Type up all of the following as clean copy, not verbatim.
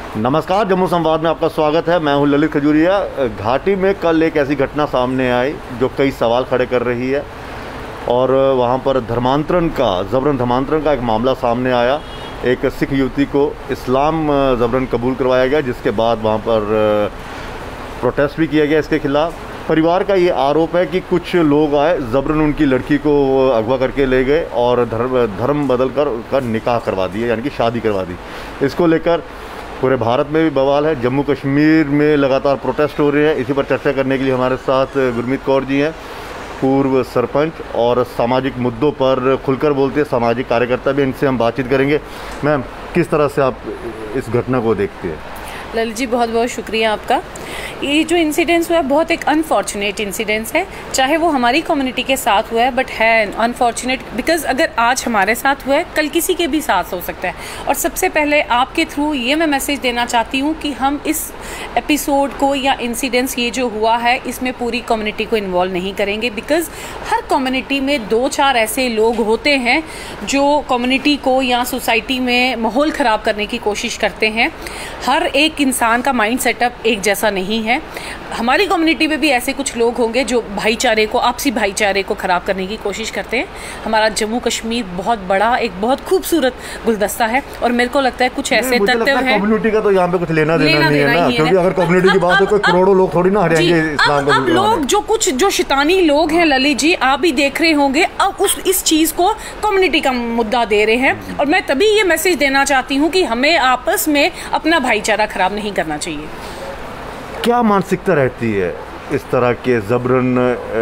नमस्कार, जम्मू संवाद में आपका स्वागत है। मैं हूं ललित खजूरिया। घाटी में कल एक ऐसी घटना सामने आई जो कई सवाल खड़े कर रही है और वहां पर ज़बरन धर्मांतरण का एक मामला सामने आया। एक सिख युवती को इस्लाम ज़बरन कबूल करवाया गया, जिसके बाद वहां पर प्रोटेस्ट भी किया गया इसके खिलाफ। परिवार का ये आरोप है कि कुछ लोग आए, ज़बरन उनकी लड़की को अगवा करके ले गए और धर्म बदल कर उसका निकाह करवा दिया, यानी कि शादी करवा दी। इसको लेकर पूरे भारत में भी बवाल है। जम्मू कश्मीर में लगातार प्रोटेस्ट हो रहे हैं। इसी पर चर्चा करने के लिए हमारे साथ गुरमीत कौर जी हैं, पूर्व सरपंच और सामाजिक मुद्दों पर खुलकर बोलते हैं सामाजिक कार्यकर्ता भी। इनसे हम बातचीत करेंगे। मैम, किस तरह से आप इस घटना को देखते हैं? ललित जी, बहुत बहुत शुक्रिया आपका। ये जो इंसिडेंस हुआ है बहुत एक अनफॉर्चुनेट इंसिडेंस है, चाहे वो हमारी कम्युनिटी के साथ हुआ है, बट है अनफॉर्चुनेट बिकॉज अगर आज हमारे साथ हुआ है कल किसी के भी साथ हो सकता है। और सबसे पहले आपके थ्रू ये मैं मैसेज देना चाहती हूँ कि हम इस एपिसोड को या इंसिडेंस ये जो हुआ है इसमें पूरी कम्युनिटी को इन्वॉल्व नहीं करेंगे, बिकॉज हर कम्युनिटी में 2-4 ऐसे लोग होते हैं जो कम्युनिटी को या सोसाइटी में माहौल ख़राब करने की कोशिश करते हैं। हर एक इंसान का माइंड सेटअप एक जैसा नहीं है। हमारी कम्युनिटी में भी ऐसे कुछ लोग होंगे जो भाईचारे को, आपसी भाईचारे को ख़राब करने की कोशिश करते हैं। हमारा जम्मू कश्मीर बहुत बड़ा, एक बहुत खूबसूरत गुलदस्ता है और मेरे को लगता है कुछ ऐसे तत्व हैं। कम्युनिटी का तो यहाँ पे कुछ लेना देना नहीं है ना, क्योंकि अगर कम्युनिटी की बात हो तो करोड़ों लोग थोड़ी ना हरियाणा इस्लाम को। अब लोग जो शैतानी लोग हैं ललित जी, आप भी देख रहे होंगे, अब इस चीज़ को कम्युनिटी का मुद्दा दे रहे हैं। और मैं तभी ये मैसेज देना चाहती हूँ कि हमें आपस में अपना भाईचारा ख़राब नहीं करना चाहिए। क्या मानसिकता रहती है इस तरह के ज़बरन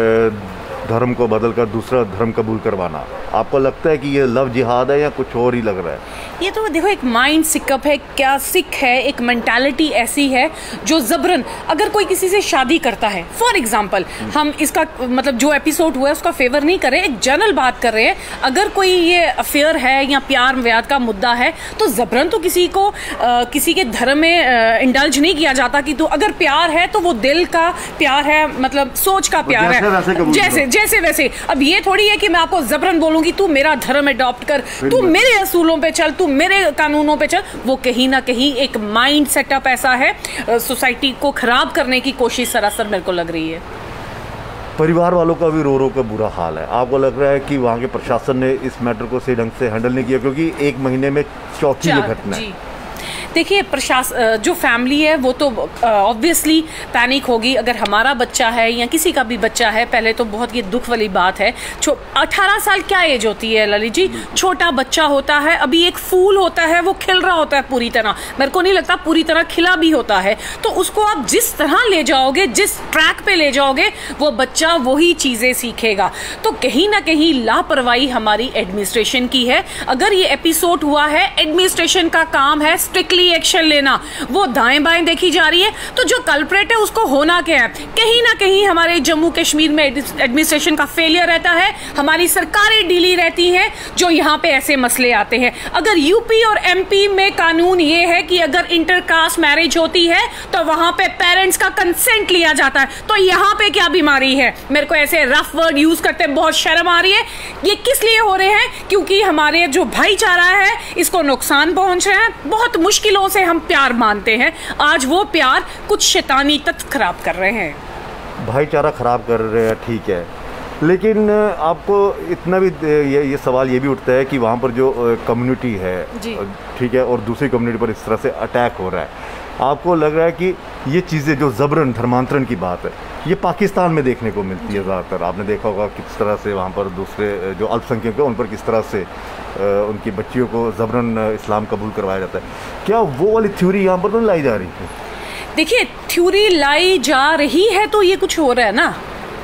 धर्म को बदलकर दूसरा धर्म कबूल करवाना? आपको लगता है कि ये लव जिहाद है या कुछ और ही लग रहा है? ये तो देखो, एक माइंड सिकअप है, क्या सिख है, एक मेंटालिटी ऐसी है जो ज़बरन अगर कोई किसी से शादी करता है, फॉर एग्जांपल, हम इसका मतलब जो एपिसोड हुआ है उसका फेवर नहीं कर रहे, एक जनरल बात कर रहे हैं। अगर कोई ये अफेयर है या प्यार व्यार का मुद्दा है तो ज़बरन तो किसी को किसी के धर्म में इंडल्ज नहीं किया जाता कि तो अगर प्यार है तो वो दिल का प्यार है, मतलब सोच का प्यार है, जैसे वैसे। अब ये थोड़ी है कि मैं आपको ज़बरन बोलूंगी तू मेरा धर्म अडॉप्ट कर, तू मेरे असूलों पे चल, तू मेरे कानूनों पे चल। वो कहीं ना कहीं एक माइंड सेटअप ऐसा है, सोसाइटी को खराब करने की कोशिश सरासर मेरे को लग रही है। परिवार वालों का भी रो का बुरा हाल है। आपको लग रहा है कि वहाँ के प्रशासन ने इस मैटर को सही ढंग से हैंडल नहीं किया, क्योंकि 1 महीने में चौथी ये घटना है। देखिए, जो फैमिली है वो तो ऑब्वियसली पैनिक होगी। अगर हमारा बच्चा है या किसी का भी बच्चा है, पहले तो बहुत ये दुख वाली बात है। 18 साल क्या एज होती है ललित जी? छोटा बच्चा होता है, अभी एक फूल होता है, वो खिल रहा होता है पूरी तरह। मेरे को नहीं लगता पूरी तरह खिला भी होता है। तो उसको आप जिस तरह ले जाओगे, जिस ट्रैक पे ले जाओगे, वो बच्चा वही चीज़ें सीखेगा। तो कहीं ना कहीं लापरवाही हमारी एडमिनिस्ट्रेशन की है। अगर ये एपिसोड हुआ है, एडमिनिस्ट्रेशन का काम है स्ट्रिक्टली एक्शन लेना। वो दाएं बाएं देखी जा रही है, तो जो कल्प्रेट है उसको होना क्या है? कहीं ना कहीं हमारे जम्मू कश्मीर में एडमिनिस्ट्रेशन का फेलियर रहता है, हमारी सरकारें ढीली रहती हैं जो यहाँ पे ऐसे मसले आते हैं। अगर यूपी और एमपी में कानून ये है कि अगर इंटरकास्ट मैरिज होती है तो वहां पे पेरेंट्स का कंसेंट लिया जाता है, तो यहाँ पे क्या बीमारी है? मेरे को ऐसे रफ वर्ड यूज करते बहुत शर्म आ रही है। ये किस लिए हो रहे हैं? क्योंकि हमारे जो भाईचारा है इसको नुकसान पहुंच रहे हैं। बहुत मुश्किलों से हम प्यार मानते हैं, आज वो प्यार कुछ शैतानी तत्व खराब कर रहे हैं। भाईचारा खराब कर रहे हैं, ठीक है, लेकिन आपको इतना भी ये सवाल ये भी उठता है कि वहाँ पर जो कम्युनिटी है, ठीक है, और दूसरी कम्युनिटी पर इस तरह से अटैक हो रहा है। आपको लग रहा है कि ये चीज़ें जो ज़बरन धर्मांतरण की बात है, ये पाकिस्तान में देखने को मिलती है ज़्यादातर? आपने देखा होगा किस तरह से वहाँ पर दूसरे जो अल्पसंख्यक हैं उन पर किस तरह से उनकी बच्चियों को ज़बरन इस्लाम कबूल करवाया जाता है। क्या वो वाली थ्योरी यहाँ पर तो लाई जा रही है? देखिए, थ्योरी लाई जा रही है तो ये कुछ हो रहा है ना।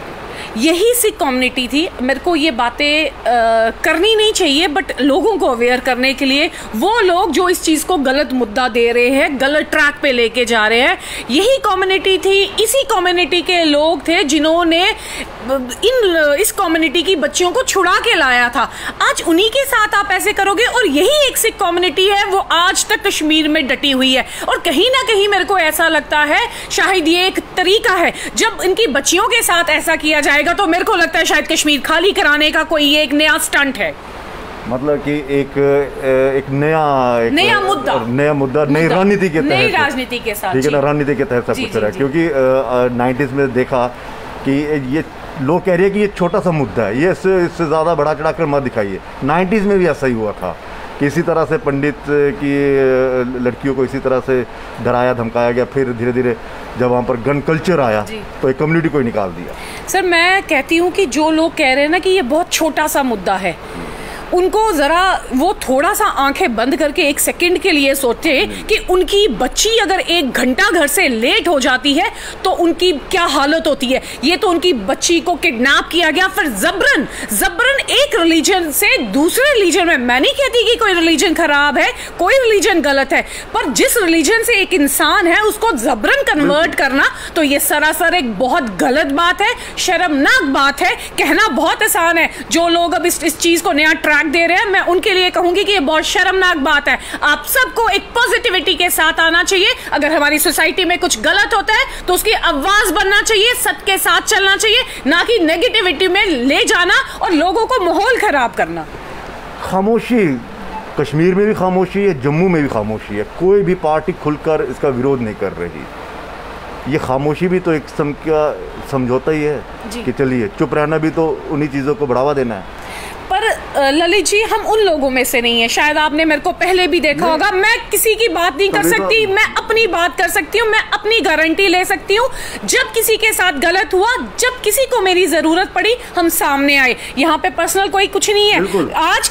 यही सी कम्युनिटी थी। मेरे को ये बातें करनी नहीं चाहिए, बट लोगों को अवेयर करने के लिए, वो लोग जो इस चीज़ को गलत मुद्दा दे रहे हैं, गलत ट्रैक पे लेके जा रहे हैं, यही कम्युनिटी थी। इसी कम्युनिटी के लोग थे जिन्होंने इस कम्युनिटी की बच्चियों को छुड़ा के लाया था। आज उन्हीं के साथ आप ऐसे करोगे, और यही एक सिख कम्युनिटी है वो आज तक कश्मीर में डटी हुई है। और कहीं ना कहीं मेरे को ऐसा लगता है शायद ये एक तरीका है, जब इनकी बच्चियों के साथ ऐसा किया जाएगा तो मेरे को लगता है शायद कश्मीर खाली कराने का कोई एक नया स्टंट है। मतलब कि एक नया मुद्दा नई राजनीति के तहत, ठीक है ना, रणनीति के तहत सब कुछ रहा है। क्योंकि 90s में देखा कि ये लोग कह रहे हैं कि ये छोटा सा मुद्दा है, ये इससे ज़्यादा बढ़ा चढ़ा कर मत दिखाइए। 90s में भी ऐसा ही हुआ था कि इसी तरह से पंडित की लड़कियों को इसी तरह से डराया धमकाया गया। फिर धीरे धीरे जब वहाँ पर गन कल्चर आया तो एक कम्युनिटी को ही निकाल दिया। सर मैं कहती हूँ कि जो लोग कह रहे हैं ना कि ये बहुत छोटा सा मुद्दा है, उनको ज़रा वो थोड़ा सा आंखें बंद करके एक सेकंड के लिए सोचे कि उनकी बच्ची अगर 1 घंटा घर से लेट हो जाती है तो उनकी क्या हालत होती है। ये तो उनकी बच्ची को किडनैप किया गया, फिर जबरन एक रिलीजन से दूसरे रिलीजन में। मैं नहीं कहती कि कोई रिलीजन खराब है, कोई रिलीजन गलत है, पर जिस रिलीजन से एक इंसान है उसको जबरन कन्वर्ट करना तो ये सरासर एक बहुत गलत बात है, शर्मनाक बात है। कहना बहुत आसान है, जो लोग अब इस चीज को नया ट्रैक दे रहे हैं, मैं उनके लिए कहूंगी कि ये बहुत शर्मनाक बात है। आप सबको एक पॉजिटिविटी के साथ आना चाहिए। अगर हमारी सोसाइटी में कुछ गलत होता है तो उसकी आवाज बनना चाहिए, सत्य के साथ चलना चाहिए, ना कि नेगेटिविटी में ले जाना और लोगों को माहौल खराब करना। खामोशी, कश्मीर में भी खामोशी है, जम्मू में भी खामोशी है। कोई भी पार्टी खुलकर इसका विरोध नहीं कर रही। ये खामोशी भी तो एक किस्म का समझौता ही है कि चलिए चुप रहना भी तो उन्हीं चीज़ों को बढ़ावा देना है। पर ललित जी, हम उन लोगों में से नहीं है, शायद आपने मेरे को पहले भी देखा होगा। मैं किसी की बात नहीं कर सकती, मैं अपनी बात कर सकती हूँ, मैं अपनी गारंटी ले सकती हूँ। जब किसी के साथ गलत हुआ, जब किसी को मेरी जरूरत पड़ी, हम सामने आए। यहाँ पे पर्सनल कोई कुछ नहीं है।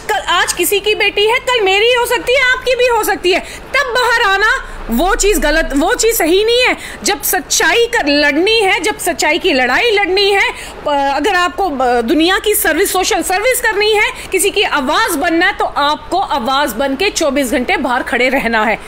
आज किसी की बेटी है, कल मेरी हो सकती है, आपकी भी हो सकती है। तब बाहर आना वो चीज गलत, वो चीज सही नहीं है। जब सच्चाई कर लड़नी है, जब सच्चाई की लड़ाई लड़नी है, अगर आपको दुनिया की सर्विस, सोशल सर्विस करनी है, किसी की आवाज बनना है, तो आपको आवाज बन के 24 घंटे बाहर खड़े रहना है।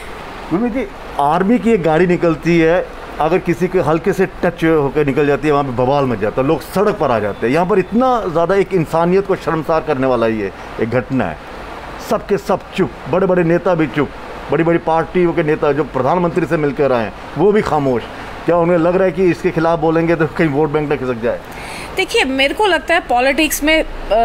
आर्मी की एक गाड़ी निकलती है, अगर किसी के हल्के से टच होकर निकल जाती है, वहाँ पे बवाल मच जाता है, लोग सड़क पर आ जाते हैं। यहाँ पर इतना ज़्यादा एक इंसानियत को शर्मसार करने वाला ये एक घटना है। सबके सब चुप, बड़े बड़े नेता भी चुप, बड़ी बड़ी पार्टियों के नेता जो प्रधानमंत्री से मिलकर आए हैं वो भी खामोश। क्या उन्हें लग रहा है कि इसके खिलाफ बोलेंगे तो कहीं वोट बैंक ना खिसक जाए? देखिए, मेरे को लगता है पॉलिटिक्स में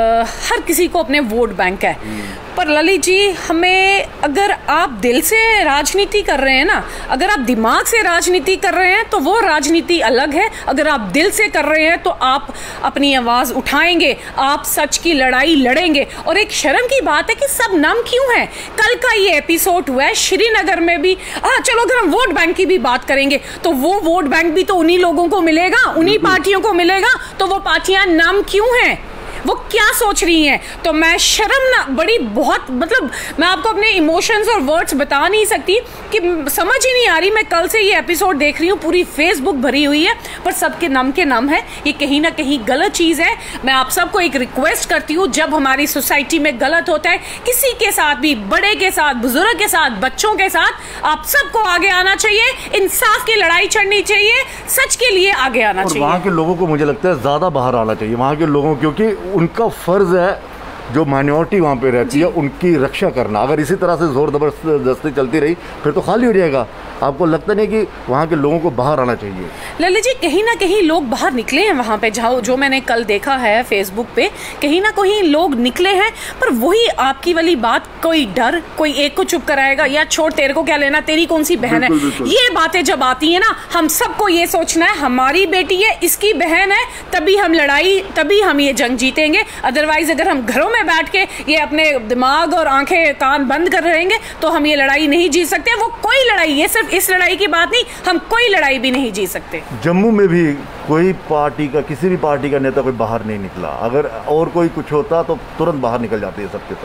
हर किसी को अपने वोट बैंक है। पर ललित जी, हमें, अगर आप दिल से राजनीति कर रहे हैं ना, अगर आप दिमाग से राजनीति कर रहे हैं तो वो राजनीति अलग है। अगर आप दिल से कर रहे हैं तो आप अपनी आवाज़ उठाएंगे, आप सच की लड़ाई लड़ेंगे। और एक शर्म की बात है कि सब नम क्यों है। कल का ये एपिसोड हुआ है श्रीनगर में भी। चलो अगर हम वोट बैंक की भी बात करेंगे तो वो वोट बैंक भी तो उन्हीं लोगों को मिलेगा, उन्हीं पार्टियों को मिलेगा। तो वो पार्टियां नम क्यों हैं, वो क्या सोच रही हैं? तो मैं शर्म ना बड़ी बहुत, मतलब मैं आपको अपने इमोशंस और वर्ड्स बता नहीं सकती कि समझ ही नहीं आ रही। मैं कल से ये एपिसोड देख रही हूँ, पूरी फेसबुक भरी हुई है, पर सबके नम के नम है। ये कहीं ना कहीं गलत चीज़ है। मैं आप सबको एक रिक्वेस्ट करती हूँ, जब हमारी सोसाइटी में गलत होता है, किसी के साथ भी, बड़े के साथ, बुजुर्ग के साथ, बच्चों के साथ, आप सबको आगे आना चाहिए, इंसाफ की लड़ाई छड़नी चाहिए, सच के लिए आगे आना चाहिए। वहाँ के लोगों को मुझे लगता है ज़्यादा बाहर आना चाहिए, वहाँ के लोगों, क्योंकि उनका फर्ज है, जो माइनॉरिटी वहाँ पे रहती है उनकी रक्षा करना। अगर इसी तरह से जोर जबरदस्ती चलती रही फिर तो खाली हो जाएगा। आपको लगता नहीं कि वहाँ के लोगों को बाहर आना चाहिए? ललित जी, कहीं ना कहीं लोग बाहर निकले हैं वहाँ पे, जहाँ जो मैंने कल देखा है फेसबुक पे, कहीं ना कहीं लोग निकले हैं। पर वही आपकी वाली बात, कोई डर, कोई एक को चुप कराएगा, या छोड़ तेरे को क्या लेना, तेरी कौन सी बहन है, ये बातें जब आती है ना, हम सबको ये सोचना है हमारी बेटी है, इसकी बहन है, तभी हम लड़ाई, तभी हम ये जंग जीतेंगे। अदरवाइज अगर हम घरों में बैठ के ये अपने दिमाग और आंखें कान बंद कर रहेंगे तो हम ये लड़ाई नहीं जीत सकते। वो कोई लड़ाई, ये सिर्फ इस लड़ाई की बात नहीं, हम कोई लड़ाई भी नहीं जीत सकते। जम्मू में भी कोई पार्टी का, किसी भी पार्टी का नेता कोई बाहर नहीं निकला। अगर और कोई कुछ होता तो तुरंत बाहर निकल जाते हैं सबके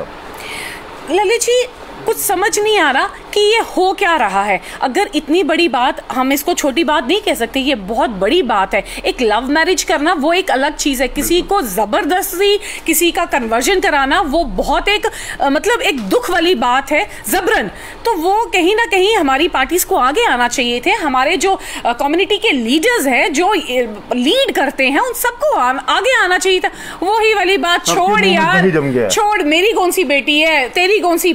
सब। ललित जी, कुछ समझ नहीं आ रहा कि ये हो क्या रहा है। अगर इतनी बड़ी बात, हम इसको छोटी बात नहीं कह सकते, ये बहुत बड़ी बात है। एक लव मैरिज करना वो एक अलग चीज़ है, किसी को ज़बरदस्ती किसी का कन्वर्जन कराना वो बहुत एक मतलब एक दुख वाली बात है, जबरन। तो वो कहीं ना कहीं हमारी पार्टीज को आगे आना चाहिए थे। हमारे जो कम्युनिटी के लीडर्स हैं, जो लीड करते हैं, उन सबको आगे आना चाहिए था। वही वाली बात, छोड़ यार, छोड़, मेरी कौन सी बेटी है, तेरी कौन सी बहन है, तो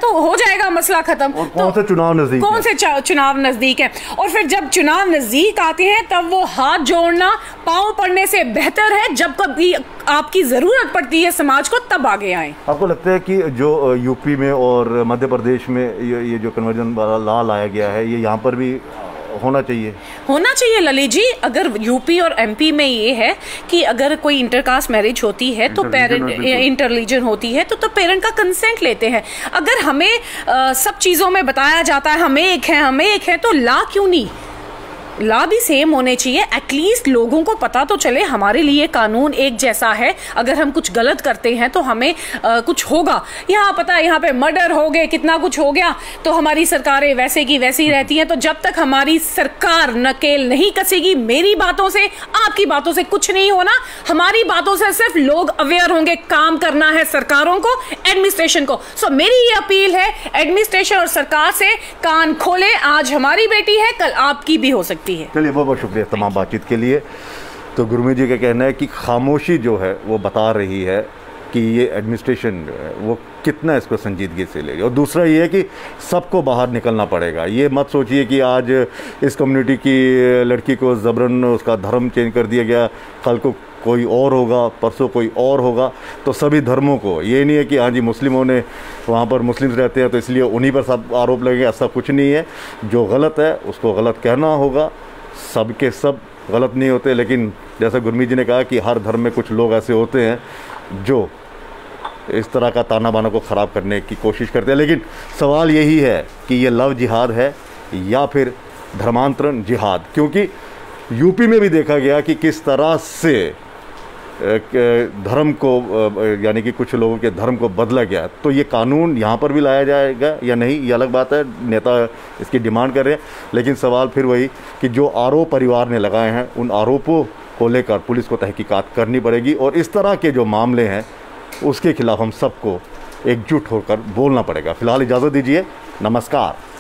तो हो जाएगा मसला खत्म। और कौन से चुनाव नजदीक, कौन से चुनाव नजदीक है, और फिर जब चुनाव नजदीक आते हैं तब वो हाथ जोड़ना पांव पड़ने से बेहतर है। जब कभी आपकी जरूरत पड़ती है समाज को तब आगे आए। आपको लगता है कि जो यूपी में और मध्य प्रदेश में ये जो कन्वर्जन वाला लॉ लाया गया है, ये यहाँ पर भी होना चाहिए ललित जी? अगर यूपी और एमपी में ये है कि अगर कोई इंटरकास्ट मैरिज होती है तो पेरेंट इंटररिलीजन होती है तो पेरेंट का कंसेंट लेते हैं। अगर हमें सब चीज़ों में बताया जाता है हमें एक है तो ला क्यों नहीं? ला भी सेम होने चाहिए। एटलीस्ट लोगों को पता तो चले हमारे लिए कानून एक जैसा है। अगर हम कुछ गलत करते हैं तो हमें कुछ होगा। यहाँ पता है यहाँ पे मर्डर हो गए, कितना कुछ हो गया, तो हमारी सरकारें वैसे की वैसी रहती हैं। तो जब तक हमारी सरकार नकेल नहीं कसेगी, मेरी बातों से आपकी बातों से कुछ नहीं होना। हमारी बातों से सिर्फ लोग अवेयर होंगे। काम करना है सरकारों को, एडमिनिस्ट्रेशन को। सो मेरी ये अपील है एडमिनिस्ट्रेशन और सरकार से, कान खोले। आज हमारी बेटी है, कल आपकी भी हो सकती है। चलिए, बहुत बहुत शुक्रिया तमाम बातचीत के लिए। तो गुरमीत जी का कहना है कि खामोशी जो है वो बता रही है कि ये एडमिनिस्ट्रेशन वो कितना इसको संजीदगी से ले रही है। और दूसरा ये है कि सबको बाहर निकलना पड़ेगा। ये मत सोचिए कि आज इस कम्युनिटी की लड़की को ज़बरन उसका धर्म चेंज कर दिया गया, कल को कोई और होगा, परसों कोई और होगा। तो सभी धर्मों को, ये नहीं है कि हाँ जी मुस्लिमों ने वहाँ पर मुस्लिम्स रहते हैं तो इसलिए उन्हीं पर सब आरोप लगेंगे, ऐसा कुछ नहीं है। जो गलत है उसको गलत कहना होगा। सब के सब गलत नहीं होते, लेकिन जैसा गुरमीत जी ने कहा कि हर धर्म में कुछ लोग ऐसे होते हैं जो इस तरह का ताना बाना को ख़राब करने की कोशिश करते हैं। लेकिन सवाल यही है कि ये लव जिहाद है या फिर धर्मांतरण जिहाद, क्योंकि यूपी में भी देखा गया कि किस तरह से धर्म को, यानी कि कुछ लोगों के धर्म को बदला गया। तो ये कानून यहाँ पर भी लाया जाएगा या नहीं, ये अलग बात है। नेता इसकी डिमांड कर रहे हैं, लेकिन सवाल फिर वही कि जो आरोप परिवार ने लगाए हैं उन आरोपों को लेकर पुलिस को तहकीकात करनी पड़ेगी। और इस तरह के जो मामले हैं उसके खिलाफ हम सबको एकजुट होकर बोलना पड़ेगा। फिलहाल इजाज़त दीजिए, नमस्कार।